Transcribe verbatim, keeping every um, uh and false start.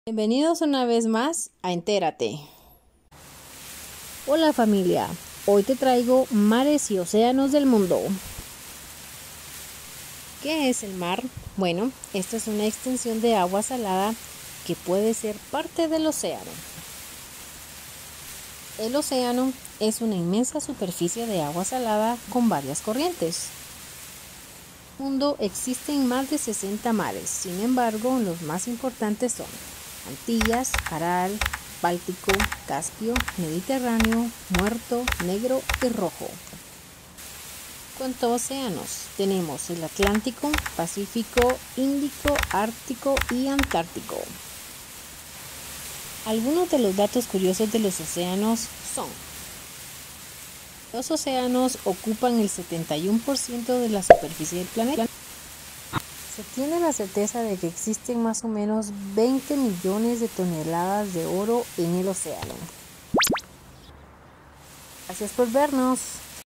Bienvenidos una vez más a Entérate. Hola familia, hoy te traigo mares y océanos del mundo. ¿Qué es el mar? Bueno, esta es una extensión de agua salada que puede ser parte del océano. El océano es una inmensa superficie de agua salada con varias corrientes. En el mundo existen más de sesenta mares, sin embargo, los más importantes son Antillas, Aral, Báltico, Caspio, Mediterráneo, Muerto, Negro y Rojo. En cuanto a océanos, tenemos el Atlántico, Pacífico, Índico, Ártico y Antártico. Algunos de los datos curiosos de los océanos son: los océanos ocupan el setenta y uno por ciento de la superficie del planeta. Se tiene la certeza de que existen más o menos veinte millones de toneladas de oro en el océano. Gracias por vernos.